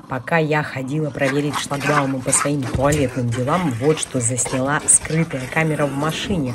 Пока я ходила проверить шлагбаумы по своим туалетным делам, вот что засняла скрытая камера в машине.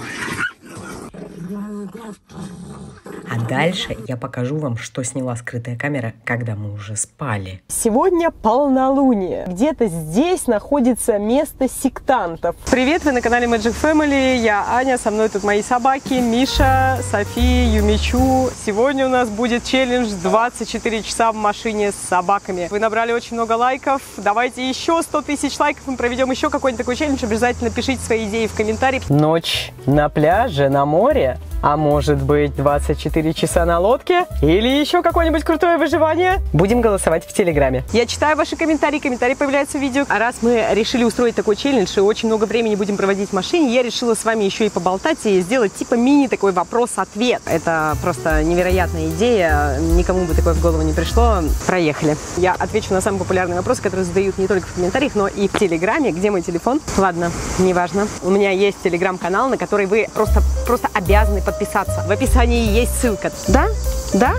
А дальше я покажу вам, что сняла скрытая камера, когда мы уже спали. Сегодня полнолуние. Где-то здесь находится место сектантов. Привет, вы на канале Magic Family. Я Аня, со мной тут мои собаки Миша, София, Юмичу. Сегодня у нас будет челлендж 24 часа в машине с собаками. Вы набрали очень много лайков. Давайте еще 100 тысяч лайков, мы проведем еще какой-нибудь такой челлендж. Обязательно пишите свои идеи в комментариях. Ночь на пляже, на море. А может быть 24 часа на лодке? Или еще какое-нибудь крутое выживание? Будем голосовать в Телеграме. Я читаю ваши комментарии, комментарии появляются в видео. А раз мы решили устроить такой челлендж и очень много времени будем проводить в машине, я решила с вами еще и поболтать и сделать типа мини такой вопрос-ответ. Это просто невероятная идея, никому бы такое в голову не пришло. Проехали. Я отвечу на самые популярные вопросы, которые задают не только в комментариях, но и в Телеграме. Где мой телефон? Ладно, неважно. У меня есть Телеграм-канал, на который вы просто обязаны подписаться. В описании есть ссылка. Да? Да?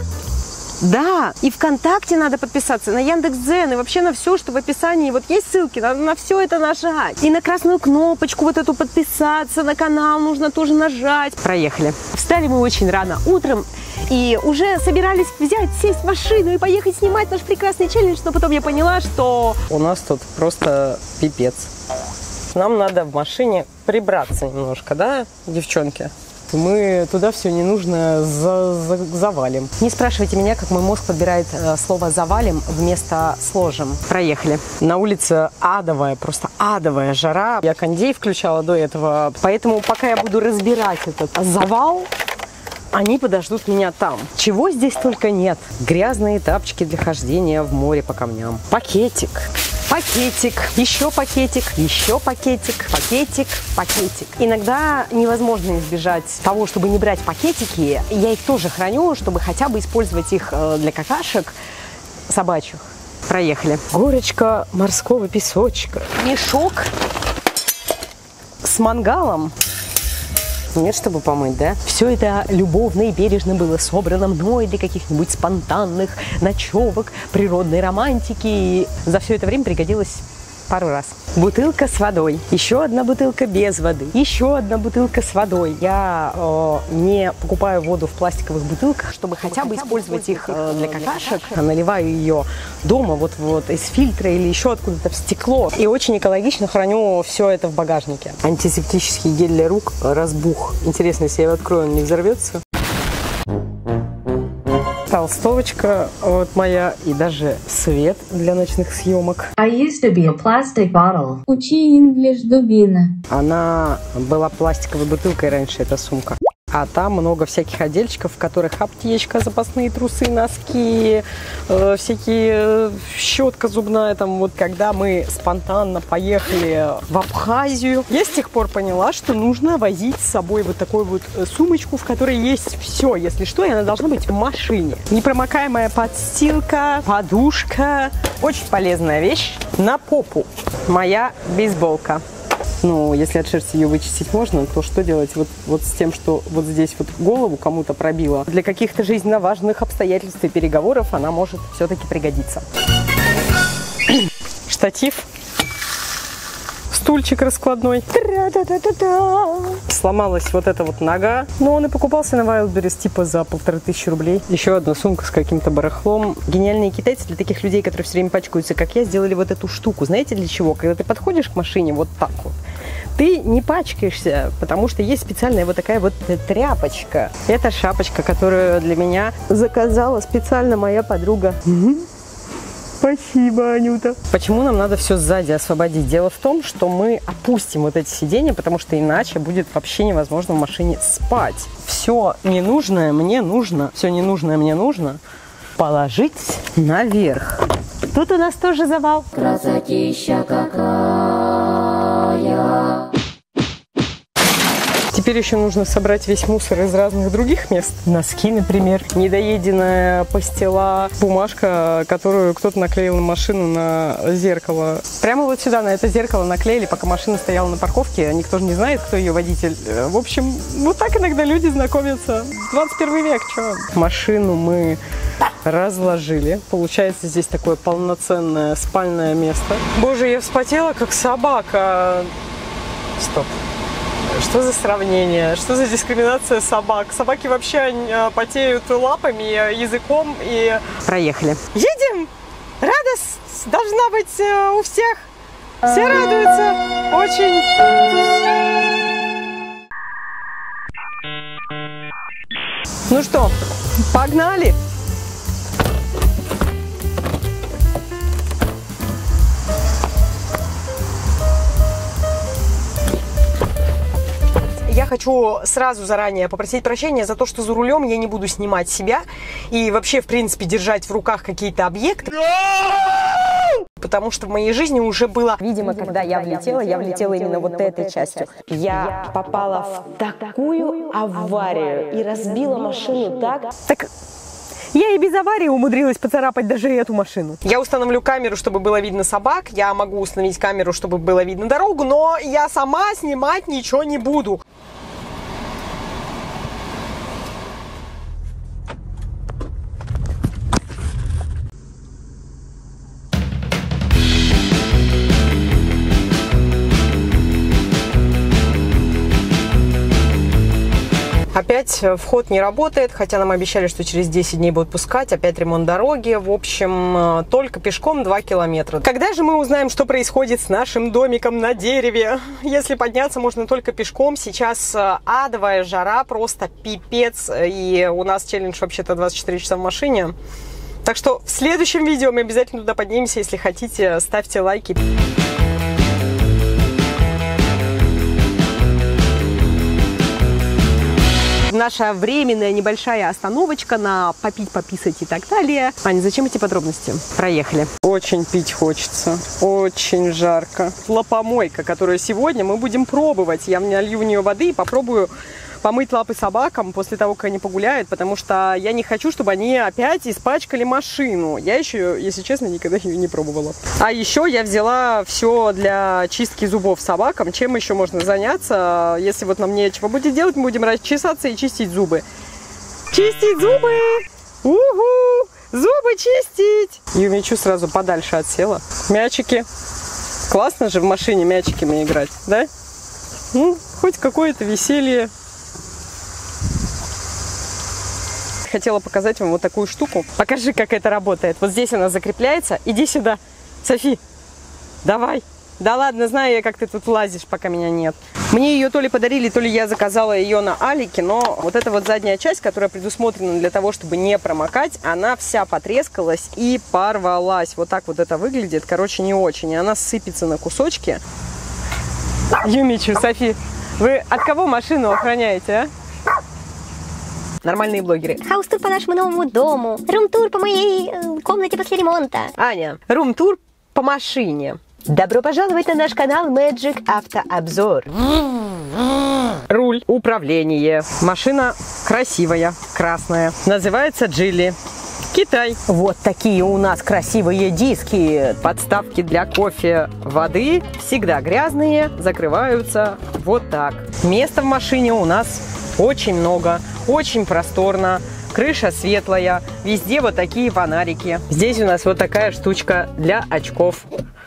Да, и ВКонтакте надо подписаться, на Яндекс.Дзен, и вообще на все, что в описании. Вот есть ссылки, надо на все это нажать. И на красную кнопочку вот эту подписаться, на канал нужно тоже нажать. Проехали. Встали мы очень рано утром и уже собирались сесть в машину и поехать снимать наш прекрасный челлендж, но потом я поняла, что у нас тут просто пипец. Нам надо в машине прибраться немножко, да, девчонки? Мы туда все ненужное завалим. Не спрашивайте меня, как мой мозг подбирает слово «завалим» вместо «сложим». Проехали. На улице адовая, просто адовая жара. Я кондей включала до этого, поэтому пока я буду разбирать этот завал, они подождут меня там. Чего здесь только нет. Грязные тапочки для хождения в море по камням. Пакетик. Пакетик, еще пакетик, еще пакетик, пакетик, пакетик. Иногда невозможно избежать того, чтобы не брать пакетики. Я их тоже храню, чтобы хотя бы использовать их для какашек собачьих. Проехали. Горочка морского песочка. Мешок с мангалом. Нет, чтобы помыть, да? Все это любовно и бережно было собрано мной для каких-нибудь спонтанных ночевок, природной романтики. И за все это время пригодилось пару раз. Бутылка с водой. Еще одна бутылка без воды. Еще одна бутылка с водой. Я не покупаю воду в пластиковых бутылках, чтобы хотя бы использовать их для какашек. Наливаю ее дома вот из фильтра или еще откуда-то в стекло. И очень экологично храню все это в багажнике. Антисептический гель для рук разбух. Интересно, если я его открою, он не взорвется? Толстовочка вот моя и даже свет для ночных съемок. I used to be a plastic bottle. Учи English, дубина. Она была пластиковой бутылкой раньше, эта сумка. А там много всяких отдельчиков, в которых аптечка, запасные трусы, носки, всякие щетка зубная. Там вот когда мы спонтанно поехали в Абхазию, я с тех пор поняла, что нужно возить с собой вот такую вот сумочку, в которой есть все, если что, и она должна быть в машине. Непромокаемая подстилка, подушка. Очень полезная вещь. На попу. Моя бейсболка. Ну, если от шерсти ее вычистить можно, то что делать вот с тем, что вот здесь вот голову кому-то пробило? Для каких-то жизненно важных обстоятельств и переговоров она может все-таки пригодиться. Штатив. Стульчик раскладной. Сломалась вот эта вот нога. Но он и покупался на Wildberries типа за 1500 рублей. Еще одна сумка с каким-то барахлом. Гениальные китайцы для таких людей, которые все время пачкаются, как я, сделали вот эту штуку. Знаете для чего? Когда ты подходишь к машине вот так вот, ты не пачкаешься, потому что есть специальная вот такая вот тряпочка. Это шапочка, которую для меня заказала специально моя подруга. Спасибо, Анюта. Почему нам надо все сзади освободить? Дело в том, что мы опустим вот эти сиденья, потому что иначе будет вообще невозможно в машине спать. Все ненужное мне нужно, все ненужное мне нужно положить наверх. Тут у нас тоже завал. Красотища какая. Теперь еще нужно собрать весь мусор из разных других мест. Носки, например, недоеденная пастила, бумажка, которую кто-то наклеил на машину на зеркало. Прямо вот сюда, на это зеркало наклеили, пока машина стояла на парковке. Никто же не знает, кто ее водитель. В общем, вот так иногда люди знакомятся. 21 век, что? Машину мы разложили. Получается здесь такое полноценное спальное место. Боже, я вспотела, как собака. Стоп. Что за сравнение? Что за дискриминация собак? Собаки вообще потеют лапами, языком и... Проехали. Едем! Радость должна быть у всех. Все радуются. Очень. Ну что, погнали! Я хочу сразу заранее попросить прощения за то, что за рулем я не буду снимать себя и вообще, в принципе, держать в руках какие-то объекты. Потому что в моей жизни уже было... Видимо, когда я влетела именно вот этой частью. Я попала в такую аварию и разбила машину так... Я и без аварии умудрилась поцарапать даже эту машину. Я установлю камеру, чтобы было видно собак. Я могу установить камеру, чтобы было видно дорогу, но я сама снимать ничего не буду. Опять вход не работает, хотя нам обещали, что через 10 дней будут пускать. Опять ремонт дороги. В общем, только пешком 2 километра. Когда же мы узнаем, что происходит с нашим домиком на дереве? Если подняться можно только пешком. Сейчас адовая жара, просто пипец. И у нас челлендж вообще-то 24 часа в машине. Так что в следующем видео мы обязательно туда поднимемся. Если хотите, ставьте лайки. Наша временная небольшая остановочка на попить, пописать и так далее. Аня, зачем эти подробности? Проехали. Очень пить хочется. Очень жарко. Лапомойка, которую сегодня мы будем пробовать. Я налью в нее воды и попробую помыть лапы собакам после того, как они погуляют, потому что я не хочу, чтобы они опять испачкали машину. Я еще, если честно, никогда ее не пробовала. А еще я взяла все для чистки зубов собакам. Чем еще можно заняться? Если вот нам нечего будет делать, мы будем расчесаться и чистить зубы. Чистить зубы! Угу! Зубы чистить! Юмичу сразу подальше отсела. Мячики. Классно же в машине мячиками играть, да? Ну, хоть какое-то веселье. Хотела показать вам вот такую штуку. Покажи, как это работает. Вот здесь она закрепляется. Иди сюда, Софи. Давай. Да ладно, знаю я, как ты тут лазишь, пока меня нет. Мне ее то ли подарили, то ли я заказала ее на Алике, но вот эта вот задняя часть, которая предусмотрена для того, чтобы не промокать, она вся потрескалась и порвалась. Вот так вот это выглядит. Короче, не очень. И она сыпется на кусочки. Юмичу, Софи, вы от кого машину охраняете, а? Нормальные блогеры. Хаус-тур по нашему новому дому. Рум-тур по моей комнате после ремонта. Аня, рум-тур по машине. Добро пожаловать на наш канал Magic Автообзор. Руль, управление. Машина красивая, красная. Называется Джили. Китай. Вот такие у нас красивые диски. Подставки для кофе, воды всегда грязные, закрываются вот так. Места в машине у нас очень много, очень просторно. Крыша светлая, везде вот такие фонарики. Здесь у нас вот такая штучка для очков.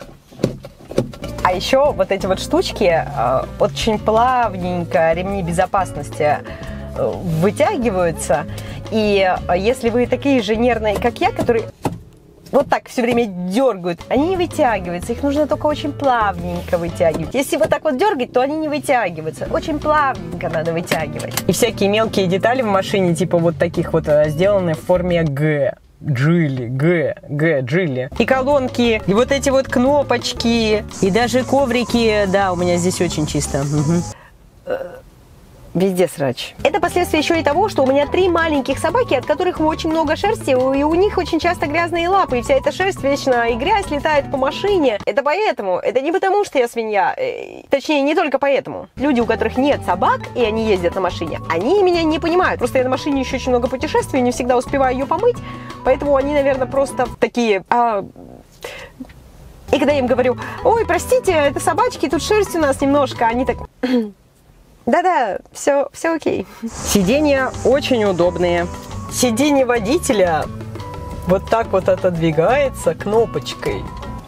А еще вот эти вот штучки очень плавненько, ремни безопасности, вытягиваются. И если вы такие же нервные, как я, которые вот так все время дергают, они не вытягиваются. Их нужно только очень плавненько вытягивать. Если вот так вот дергать, то они не вытягиваются. Очень плавненько надо вытягивать. И всякие мелкие детали в машине, типа вот таких вот, сделаны в форме Г. Джили, Джили. И колонки, и вот эти вот кнопочки, и даже коврики. Да, у меня здесь очень чисто. Везде срач. Это последствия еще и того, что у меня 3 маленьких собаки, от которых очень много шерсти, и у них очень часто грязные лапы, и вся эта шерсть вечно, и грязь летает по машине. Это поэтому, это не потому, что я свинья, точнее, не только поэтому. Люди, у которых нет собак, и они ездят на машине, они меня не понимают. Просто я на машине еще очень много путешествий, не всегда успеваю ее помыть, поэтому они, наверное, просто такие... И когда я им говорю: ой, простите, это собачки, тут шерсть у нас немножко, они так... Да-да, все окей. Сиденья очень удобные. Сиденье водителя вот так вот отодвигается кнопочкой.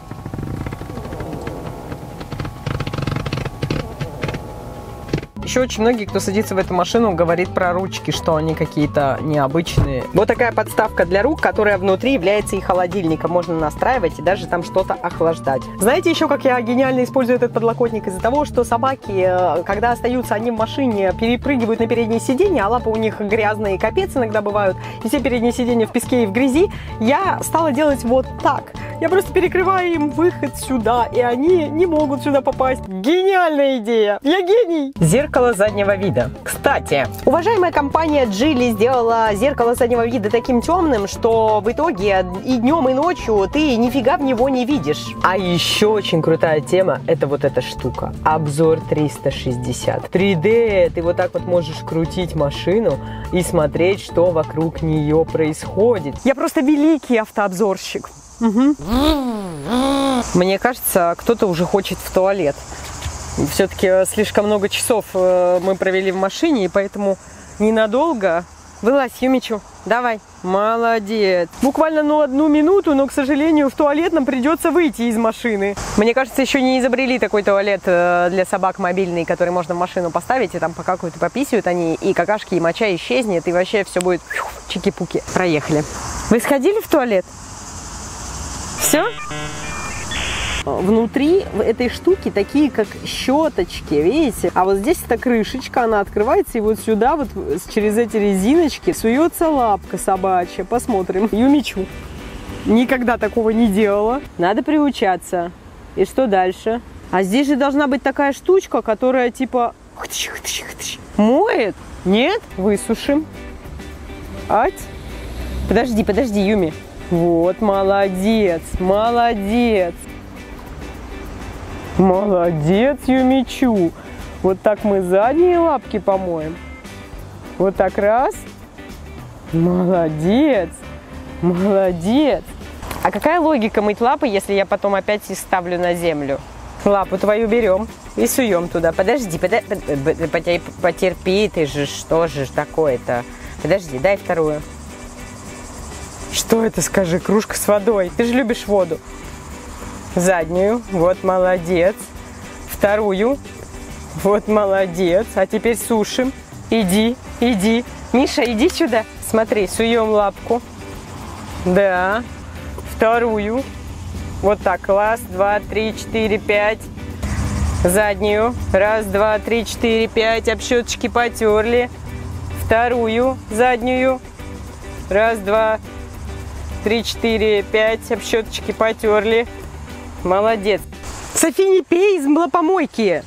Еще очень многие, кто садится в эту машину, говорит про ручки, что они какие-то необычные. Вот такая подставка для рук, которая внутри является и холодильником. Можно настраивать и даже там что-то охлаждать. Знаете еще, как я гениально использую этот подлокотник? Из-за того, что собаки, когда остаются они в машине, перепрыгивают на переднее сиденье, а лапы у них грязные, капец иногда бывают, и все передние сиденья в песке и в грязи, я стала делать вот так. Я просто перекрываю им выход сюда, и они не могут сюда попасть. Гениальная идея! Я гений! Зеркало заднего вида. Кстати, уважаемая компания Geely сделала зеркало заднего вида таким темным, что в итоге и днем, и ночью ты нифига в него не видишь. А еще очень крутая тема — это вот эта штука. Обзор 360. 3D. Ты вот так вот можешь крутить машину и смотреть, что вокруг нее происходит. Я просто великий автообзорщик. Угу. Мне кажется, кто-то уже хочет в туалет. Все-таки слишком много часов мы провели в машине, и поэтому ненадолго. Вылазь, Юмичу, давай. Молодец. Буквально 1 минуту, но, к сожалению, в туалет нам придется выйти из машины. Мне кажется, еще не изобрели такой туалет для собак мобильный, который можно в машину поставить, и там покакают и пописывают они, и какашки, и моча исчезнет, и вообще все будет чики-пуки. Проехали. Вы сходили в туалет? Все? Внутри этой штуки такие, как щеточки, видите? А вот здесь эта крышечка, она открывается, и вот сюда, вот через эти резиночки суется лапка собачья. Посмотрим. Юмичу. Никогда такого не делала. Надо приучаться. И что дальше? А здесь же должна быть такая штучка, которая типа моет. Нет? Высушим. Ать. Подожди, Юми. Вот, молодец, молодец. Молодец, Юмичу. Вот так мы задние лапки помоем. Вот так раз. Молодец, молодец. А какая логика мыть лапы, если я потом опять их ставлю на землю? Лапу твою берем и суем туда. Подожди, потерпи, ты же, что же такое-то? Подожди, дай вторую. Что это, скажи, кружка с водой? Ты же любишь воду. Заднюю, вот молодец. Вторую, вот молодец. А теперь сушим. Иди. Миша, иди сюда. Смотри, суем лапку. Да. Вторую. Вот так. Раз, два, три, четыре, пять. Заднюю. Раз, два, три, четыре, пять. Об щеточки потерли. Вторую. Заднюю. Раз, два, 3, 4, 5. Об щеточки потерли. Молодец. Софи, не пей из мылопомойки.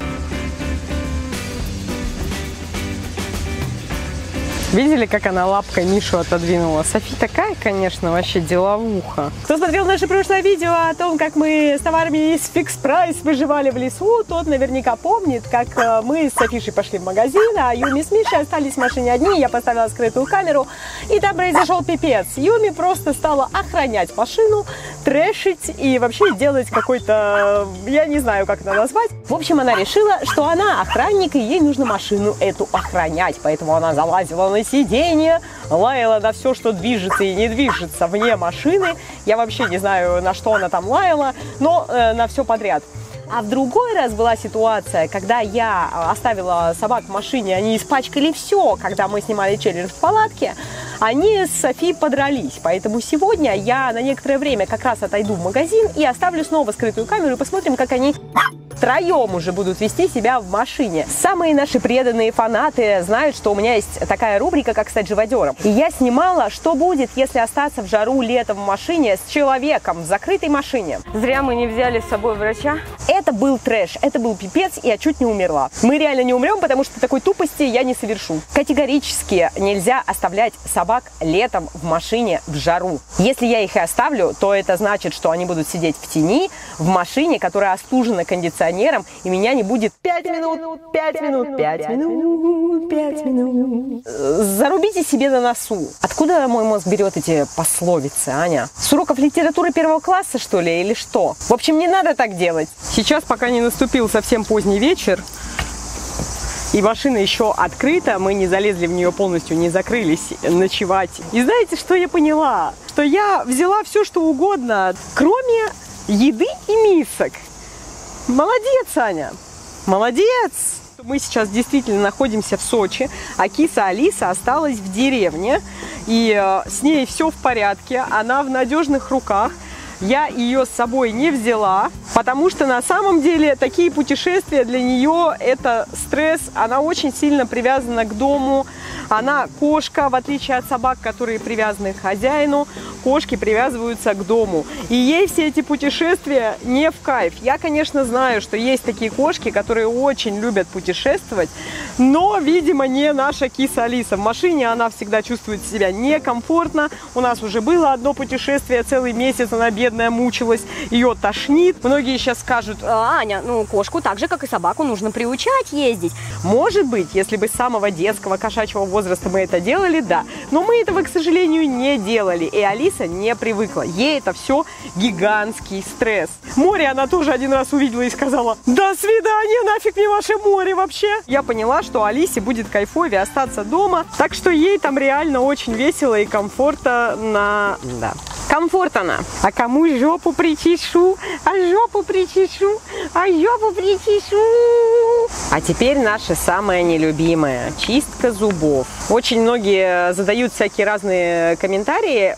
Видели, как она лапкой Мишу отодвинула? Софи такая, конечно, вообще деловуха. Кто смотрел наше прошлое видео о том, как мы с товарами из Fix Price выживали в лесу, тот наверняка помнит, как мы с Софишей пошли в магазин, а Юми с Мишей остались в машине одни, я поставила скрытую камеру, и там произошел пипец. Юми просто стала охранять машину, трэшить и вообще делать какой-то, я не знаю, как это назвать. В общем, она решила, что она охранник, и ей нужно машину эту охранять, поэтому она залазила на сиденье, лаяла на все, что движется и не движется вне машины. Я вообще не знаю, на что она там лаяла, но на все подряд. А в другой раз была ситуация, когда я оставила собак в машине, они испачкали все, когда мы снимали челлендж в палатке, они с Софи подрались. Поэтому сегодня я на некоторое время как раз отойду в магазин и оставлю снова скрытую камеру и посмотрим, как они втроем уже будут вести себя в машине. Самые наши преданные фанаты знают, что у меня есть такая рубрика, как «Стать живодером». И я снимала, что будет, если остаться в жару летом в машине с человеком в закрытой машине. Зря мы не взяли с собой врача. Это Это был трэш, это был пипец, и я чуть не умерла. Мы реально не умрем, потому что такой тупости я не совершу. Категорически нельзя оставлять собак летом в машине в жару. Если я их и оставлю, то это значит, что они будут сидеть в тени, в машине, которая остужена кондиционером, и меня не будет 5 минут, 5 минут, 5 минут, 5 минут. Зарубите себе на носу. Откуда мой мозг берет эти пословицы, Аня? С уроков литературы 1 класса, что ли, или что? В общем, не надо так делать. Сейчас, пока не наступил совсем поздний вечер, и машина еще открыта, мы не залезли в нее полностью, не закрылись ночевать. И знаете, что я поняла? Что я взяла все, что угодно, кроме еды и мисок. Молодец, Аня! Молодец! Мы сейчас действительно находимся в Сочи, а киса Алиса осталась в деревне, и с ней все в порядке, она в надежных руках. Я ее с собой не взяла, потому что на самом деле такие путешествия для нее это стресс. Она очень сильно привязана к дому. Она кошка, в отличие от собак, которые привязаны к хозяину, кошки привязываются к дому. И ей все эти путешествия не в кайф. Я, конечно, знаю, что есть такие кошки, которые очень любят путешествовать, но, видимо, не наша киса Алиса. В машине она всегда чувствует себя некомфортно. У нас уже было одно путешествие, целый месяц она бедная мучилась, ее тошнит. Многие сейчас скажут: Аня, ну кошку так же, как и собаку, нужно приучать ездить. Может быть, если бы с самого детского кошачьего возраста мы это делали, да. Но мы этого, к сожалению, не делали. И Алиса не привыкла. Ей это все гигантский стресс. Море она тоже один раз увидела и сказала: до свидания, нафиг мне ваше море вообще. Я поняла, что Алисе будет кайфовее остаться дома. Так что ей там реально очень весело и комфортно. Да. Комфортно. А кому жопу причешу? А жопу причешу? А жопу причешу? А теперь наша самая нелюбимая — чистка зубов. Очень многие задают всякие разные комментарии,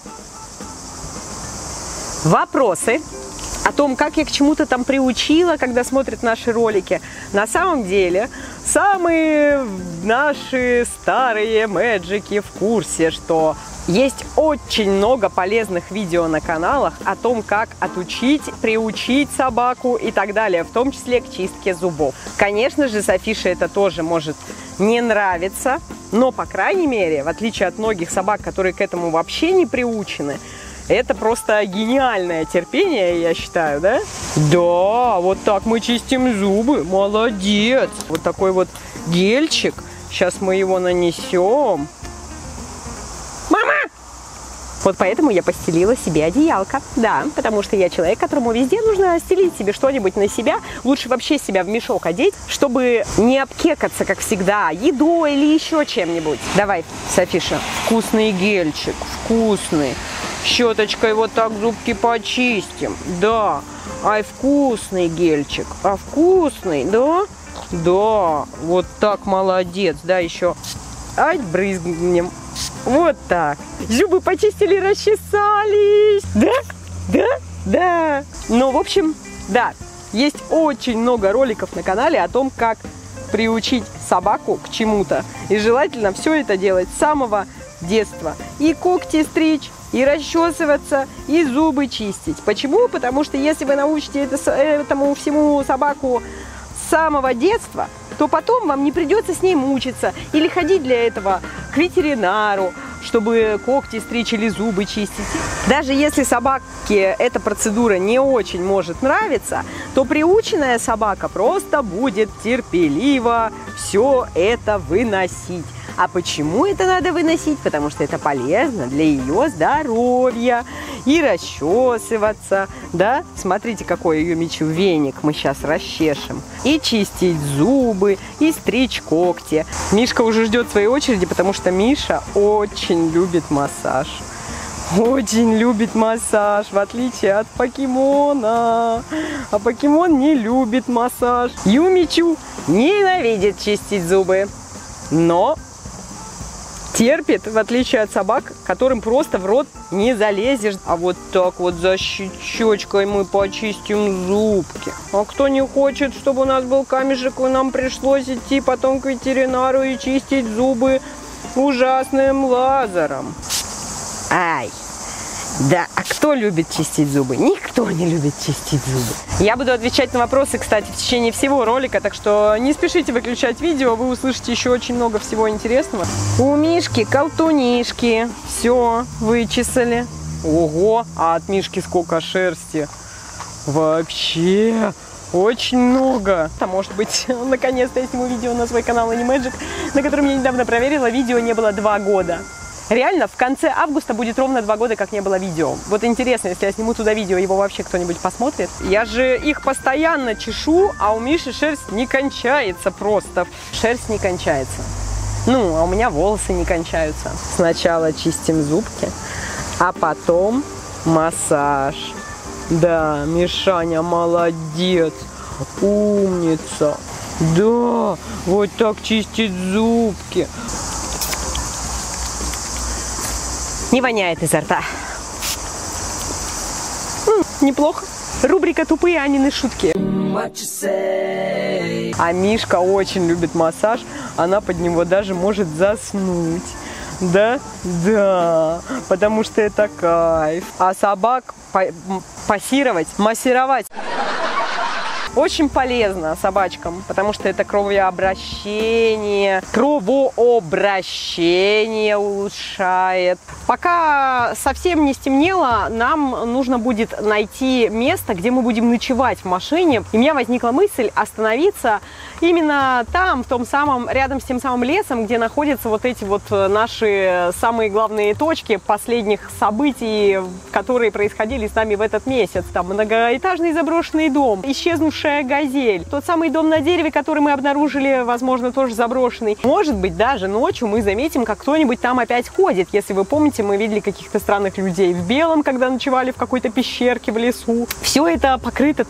вопросы о том, как я к чему-то там приучила, когда смотрят наши ролики. На самом деле, самые наши старые мэджики в курсе, что есть очень много полезных видео на каналах о том, как отучить, приучить собаку и так далее, в том числе к чистке зубов. Конечно же, Софише это тоже может не нравиться, но, по крайней мере, в отличие от многих собак, которые к этому вообще не приучены, это просто гениальное терпение, я считаю, да? Да, вот так мы чистим зубы, молодец! Вот такой вот гельчик, сейчас мы его нанесем. Мама! Вот поэтому я постелила себе одеялко. Да, потому что я человек, которому везде нужно стелить себе что-нибудь на себя. Лучше вообще себя в мешок одеть, чтобы не обкекаться, как всегда, едой или еще чем-нибудь. Давай, Софиша, вкусный гельчик, вкусный. Щеточкой вот так зубки почистим. Да, ай, вкусный гельчик. А вкусный, да? Да, вот так, молодец. Да, еще, ай, брызгнем. Вот так. Зубы почистили, расчесались. Да? Да? Да. Ну, в общем, да. Есть очень много роликов на канале о том, как приучить собаку к чему-то. И желательно все это делать с самого детства. И когти стричь, и расчесываться, и зубы чистить. Почему? Потому что если вы научите этому всему собаку с самого детства, то потом вам не придется с ней мучиться или ходить для этого к ветеринару, чтобы когти стричь или зубы чистить. Даже если собаке эта процедура не очень может нравиться, то приученная собака просто будет терпеливо все это выносить. А почему это надо выносить? Потому что это полезно для ее здоровья. И расчесываться, да? Смотрите, какой ее мечу веник мы сейчас расчешем. И чистить зубы, и стричь когти. Мишка уже ждет своей очереди, потому что Миша очень любит массаж. Очень любит массаж, в отличие от покемона. А покемон не любит массаж. Юмичу ненавидит чистить зубы, но терпит, в отличие от собак, которым просто в рот не залезешь. А вот так вот за щечкой мы почистим зубки. А кто не хочет, чтобы у нас был камешек, и нам пришлось идти потом к ветеринару и чистить зубы ужасным лазером? Ай, Да, а кто любит чистить зубы? Никто не любит чистить зубы. Я буду отвечать на вопросы, кстати, в течение всего ролика, так что не спешите выключать видео, вы услышите еще очень много всего интересного. У Мишки колтунишки. Все, вычесали. Ого, а от Мишки сколько шерсти. Вообще, очень много. А может быть, наконец-то я сниму видео на свой канал Animagic, на котором я недавно проверила, видео не было 2 года. Реально, в конце августа будет ровно 2 года, как не было видео. Вот интересно, если я сниму туда видео, его вообще кто-нибудь посмотрит. Я же их постоянно чешу, а у Миши шерсть не кончается просто. Шерсть не кончается. Ну, а у меня волосы не кончаются. Сначала чистим зубки, а потом массаж. Да, Мишаня молодец, умница. Да, вот так чистить зубки. Не воняет изо рта. Неплохо. Рубрика «Тупые Анины шутки». А Мишка очень любит массаж. Она под него даже может заснуть. Да? Да. Потому что это кайф. А собак массировать очень полезно собачкам, потому что это кровообращение улучшает. Пока совсем не стемнело, нам нужно будет найти место, где мы будем ночевать в машине. И у меня возникла мысль остановиться именно там, в том самом, рядом с тем самым лесом, где находятся вот эти вот наши самые главные точки последних событий, которые происходили с нами в этот месяц. Там многоэтажный заброшенный дом, исчезнувший газель, тот самый дом на дереве, который мы обнаружили, возможно, тоже заброшенный. Может быть, даже ночью мы заметим, как кто-нибудь там опять ходит. Если вы помните, мы видели каких-то странных людей в белом, когда ночевали в какой-то пещерке в лесу. Все это покрыто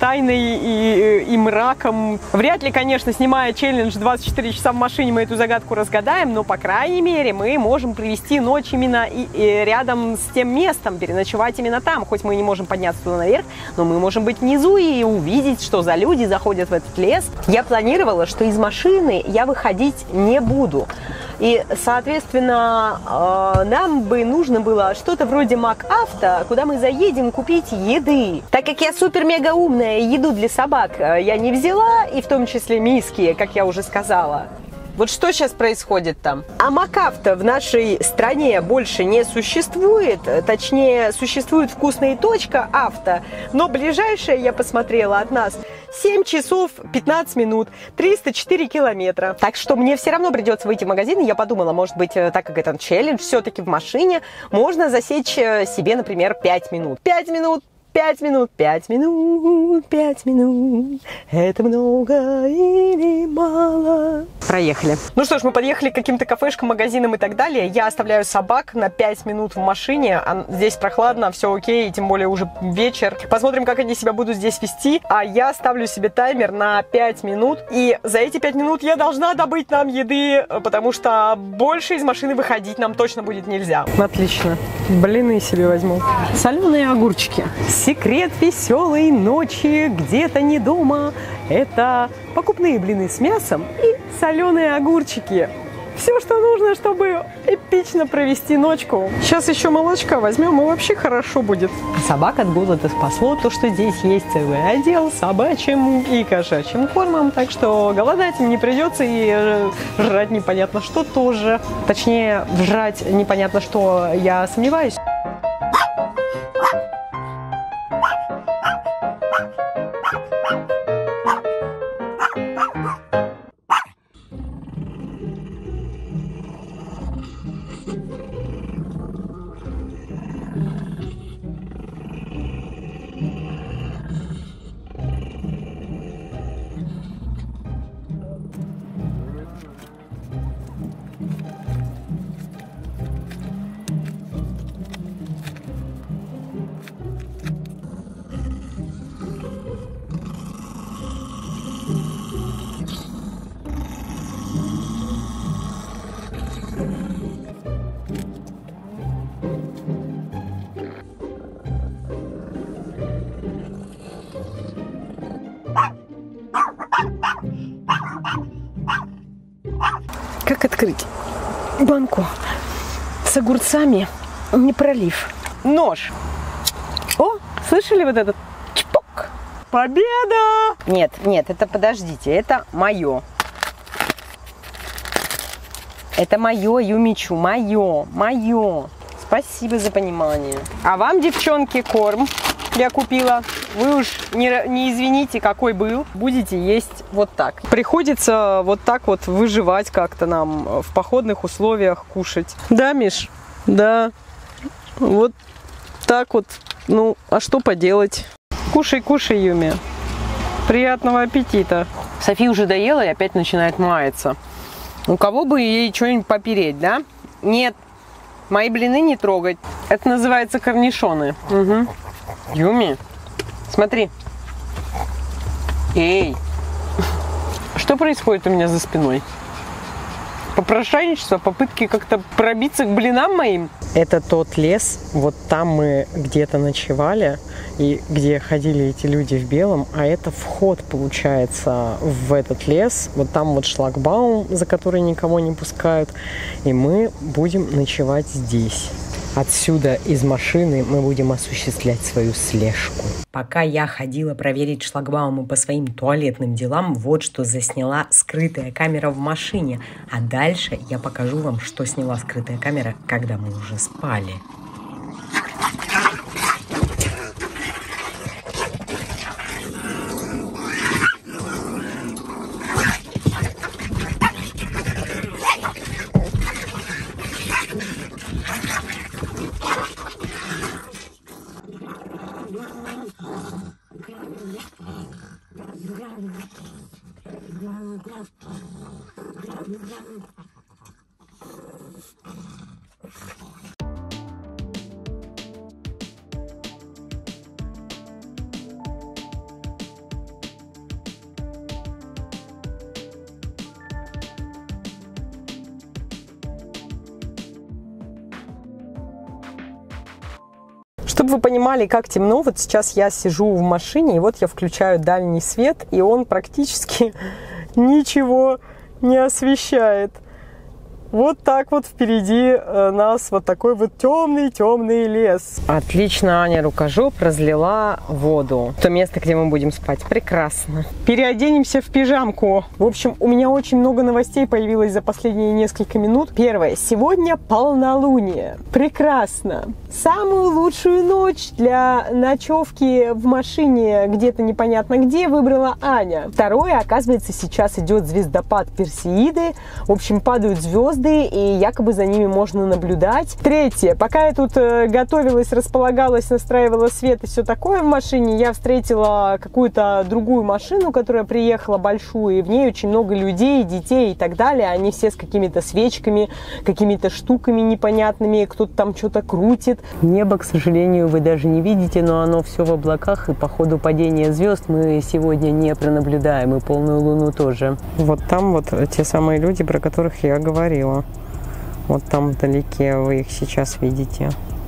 тайной и мраком. Вряд ли, конечно, снимая челлендж 24 часа в машине, мы эту загадку разгадаем, но, по крайней мере, мы можем провести ночь именно и рядом с тем местом, переночевать именно там. Хоть мы не можем подняться туда наверх, но мы можем быть внизу и увидеть, что за люди заходят в этот лес. Я планировала, что из машины я выходить не буду. И, соответственно, нам бы нужно было что-то вроде МакАвто, куда мы заедем купить еды. Так как я супер-мега умная, еду для собак я не взяла, и в том числе миски, как я уже сказала. Вот что сейчас происходит там? А МакАвто в нашей стране больше не существует. Точнее, существует вкусная точка авто. Но ближайшая, я посмотрела, от нас 7 часов 15 минут, 304 километра. Так что мне все равно придется выйти в магазин. И я подумала, может быть, так как это челлендж, все-таки в машине можно засечь себе, например, 5 минут. 5 минут. 5 минут, 5 минут, 5 минут. Это много или мало? Проехали. Ну что ж, мы подъехали к каким-то кафешкам, магазинам и так далее. Я оставляю собак на 5 минут в машине. Здесь прохладно, все окей, тем более уже вечер. Посмотрим, как они себя будут здесь вести. А я ставлю себе таймер на 5 минут. И за эти 5 минут я должна добыть нам еды, потому что больше из машины выходить нам точно будет нельзя. Отлично. Блины себе возьму. Соленые огурчики. Секрет веселой ночи где-то не дома – это покупные блины с мясом и соленые огурчики. Все, что нужно, чтобы эпично провести ночку. Сейчас еще молочка возьмем, и вообще хорошо будет. Собак от голода спасло то, что здесь есть целый отдел с собачьим и кошачьим кормом, так что голодать им не придется, и жрать непонятно что тоже. Точнее, жрать непонятно что, я сомневаюсь. Как открыть банку с огурцами, не пролив? Нож. Слышали вот этот чпок? Победа! Нет, нет, это подождите, это мое. Это мое, Юмичу, мое. Спасибо за понимание. А вам, девчонки, корм я купила. Вы уж не извините, какой был. Будете есть вот так. Приходится вот так вот выживать как-то нам в походных условиях, кушать. Да, Миш? Да. Вот так вот. Ну, а что поделать? Кушай, кушай, Юми. Приятного аппетита. София уже доела и опять начинает маяться. У кого бы ей что-нибудь попереть, да? Нет. Мои блины не трогать. Это называется корнишоны. Угу. Юми, смотри. Эй. Что происходит у меня за спиной? Попрошайничество, попытки как-то пробиться к блинам моим? Это тот лес, вот там мы где-то ночевали, и где ходили эти люди в белом, а это вход, получается, в этот лес. Вот там вот шлагбаум, за который никого не пускают, и мы будем ночевать здесь. Отсюда из машины мы будем осуществлять свою слежку. Пока я ходила проверить шлагбаумы по своим туалетным делам, вот что засняла скрытая камера в машине. А дальше я покажу вам, что сняла скрытая камера, когда мы уже спали. Чтобы вы понимали, как темно, вот сейчас я сижу в машине, и вот я включаю дальний свет, и он практически ничего не освещает. Вот так вот впереди нас вот такой вот темный лес. Отлично, Аня рукожоп разлила воду. То место, где мы будем спать. Прекрасно. Переоденемся в пижамку. В общем, у меня очень много новостей появилось за последние несколько минут. Первое. Сегодня полнолуние. Прекрасно. Самую лучшую ночь для ночевки в машине где-то непонятно где выбрала Аня. Второе. Оказывается, сейчас идет звездопад Персеиды. В общем, падают звезды, и якобы за ними можно наблюдать. Третье. Пока я тут готовилась, располагалась, настраивала свет и все такое в машине, я встретила какую-то другую машину, которая приехала большую, и в ней очень много людей, детей и так далее. Они все с какими-то свечками, какими-то штуками непонятными, кто-то там что-то крутит. Небо, к сожалению, вы даже не видите, но оно все в облаках, и по ходу падения звезд мы сегодня не пронаблюдаем, и полную луну тоже. Вот там вот те самые люди, про которых я говорила. Вот там вдалеке вы их сейчас видите.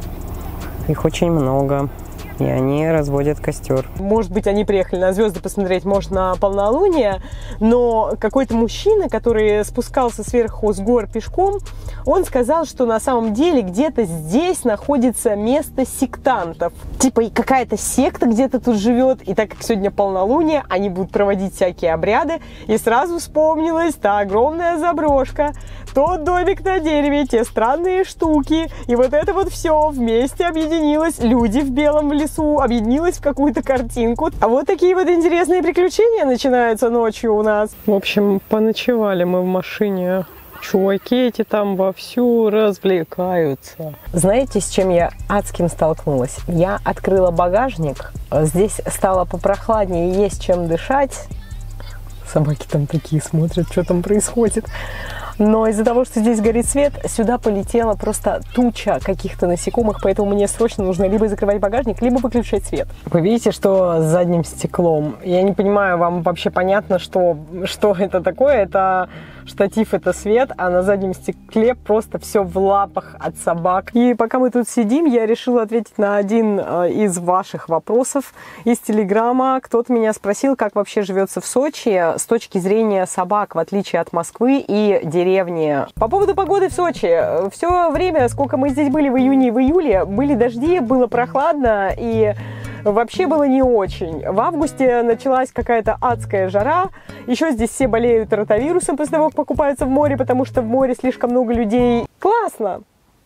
Их очень много. И они разводят костер. Может быть, они приехали на звезды посмотреть, может, на полнолуние, но какой-то мужчина, который спускался сверху с гор пешком, он сказал, что на самом деле где-то здесь находится место сектантов. Типа какая-то секта где-то тут живет, и так как сегодня полнолуние, они будут проводить всякие обряды, и сразу вспомнилась та огромная заброшка, тот домик на дереве, те странные штуки, и вот это вот все вместе объединилось, люди в белом в лесу, объединилось в какую-то картинку. А вот такие вот интересные приключения начинаются ночью у нас. В общем, поночевали мы в машине. Чуваки эти там вовсю развлекаются. Знаете, с чем я адским столкнулась? Я открыла багажник, здесь стало попрохладнее, есть чем дышать. Собаки там такие смотрят, что там происходит. Но из-за того, что здесь горит свет, сюда полетела просто туча каких-то насекомых, поэтому мне срочно нужно либо закрывать багажник, либо выключать свет. Вы видите, что с задним стеклом? Я не понимаю, вам вообще понятно, что это такое? Это штатив, это свет, а на заднем стекле просто все в лапах от собак. И пока мы тут сидим, я решила ответить на один из ваших вопросов из Телеграма. Кто-то меня спросил, как вообще живется в Сочи с точки зрения собак, в отличие от Москвы и деревни. По поводу погоды в Сочи. Все время, сколько мы здесь были в июне и в июле, были дожди, было прохладно, и вообще было не очень. В августе началась какая-то адская жара. Еще здесь все болеют ротавирусом после того, как покупаются в море, потому что в море слишком много людей. Классно!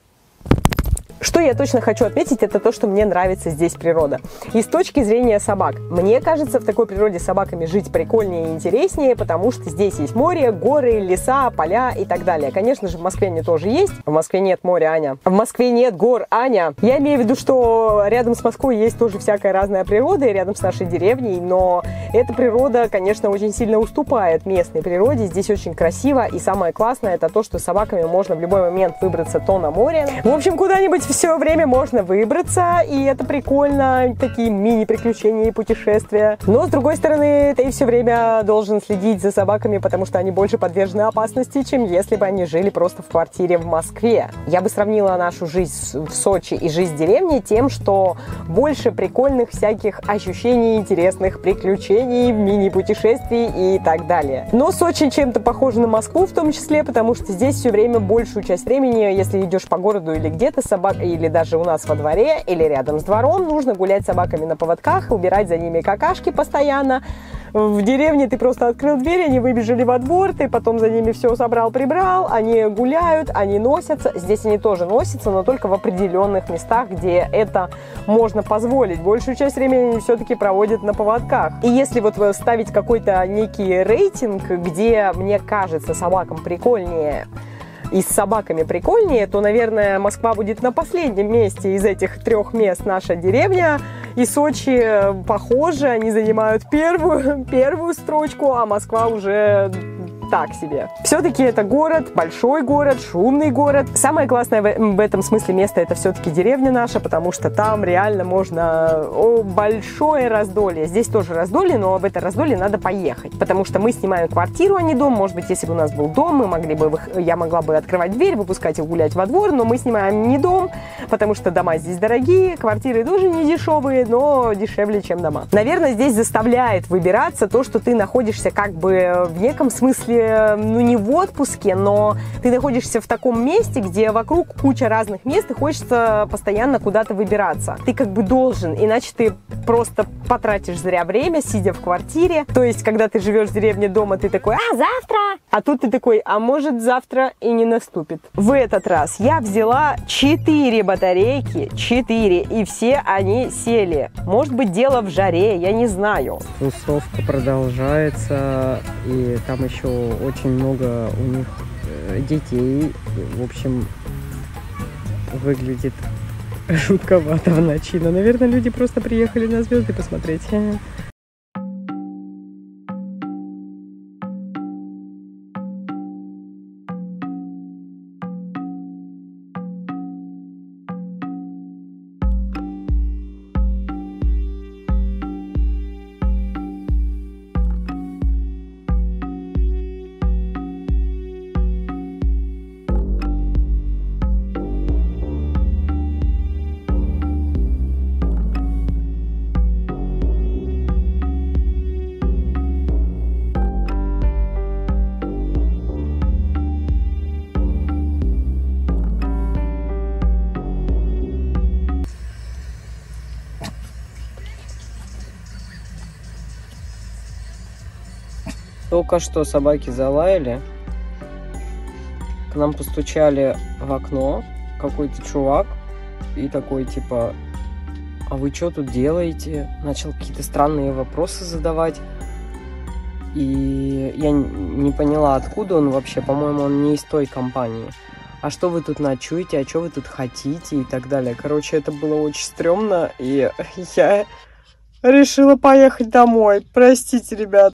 Что я точно хочу отметить, это то, что мне нравится здесь природа. И с точки зрения собак. Мне кажется, в такой природе с собаками жить прикольнее и интереснее, потому что здесь есть море, горы, леса, поля и так далее. Конечно же, в Москве они тоже есть. В Москве нет моря, Аня. В Москве нет гор, Аня. Я имею в виду, что рядом с Москвой есть тоже всякая разная природа, и рядом с нашей деревней, но эта природа, конечно, очень сильно уступает местной природе. Здесь очень красиво, и самое классное, это то, что с собаками можно в любой момент выбраться то на море. В общем, куда-нибудь все время можно выбраться, и это прикольно, такие мини-приключения и путешествия. Но, с другой стороны, ты все время должен следить за собаками, потому что они больше подвержены опасности, чем если бы они жили просто в квартире в Москве. Я бы сравнила нашу жизнь в Сочи и жизнь в деревне тем, что больше прикольных всяких ощущений, интересных приключений, мини-путешествий и так далее. Но Сочи чем-то похоже на Москву в том числе, потому что здесь все время большую часть времени, если идешь по городу или где-то собак, или даже у нас во дворе, или рядом с двором, нужно гулять с собаками на поводках, убирать за ними какашки постоянно. В деревне ты просто открыл дверь, они выбежали во двор, ты потом за ними все собрал, прибрал, они гуляют, они носятся. Здесь они тоже носятся, но только в определенных местах, где это можно позволить. Большую часть времени они все-таки проводят на поводках. И если вот ставить какой-то некий рейтинг, где, мне кажется, собакам прикольнее и с собаками прикольнее, то, наверное, Москва будет на последнем месте из этих 3 мест. Наша деревня и Сочи похожи, они занимают первую строчку, а Москва уже так себе. Все-таки это город, большой город, шумный город. Самое классное в этом смысле место — это все-таки деревня наша, потому что там реально можно большое раздолье. Здесь тоже раздолье, но в это раздолье надо поехать, потому что мы снимаем квартиру, а не дом. Может быть, если бы у нас был дом, я могла бы открывать дверь, выпускать их гулять во двор, но мы снимаем не дом, потому что дома здесь дорогие, квартиры тоже не дешевые, но дешевле, чем дома. Наверное, здесь заставляет выбираться то, что ты находишься как бы в неком смысле, ну, не в отпуске, но ты находишься в таком месте, где вокруг куча разных мест, и хочется постоянно куда-то выбираться. Ты как бы должен, иначе ты просто потратишь зря время, сидя в квартире. То есть, когда ты живешь в деревне дома, ты такой: а завтра? А тут ты такой: а может, завтра и не наступит. В этот раз я взяла 4 батарейки, 4, и все они сели. Может быть, дело в жаре, я не знаю. Тусовка продолжается, и там еще очень много у них детей. В общем, выглядит жутковато в ночи. Но, наверное, люди просто приехали на звезды посмотреть. Только что собаки залаяли. К нам постучали в окно какой-то чувак и такой типа: а вы что тут делаете? Начал какие-то странные вопросы задавать. И я не поняла, откуда он вообще. По-моему, он не из той компании. А что вы тут ночуете? А что вы тут хотите? И так далее. Короче, это было очень стрёмно. И я решила поехать домой. Простите, ребят.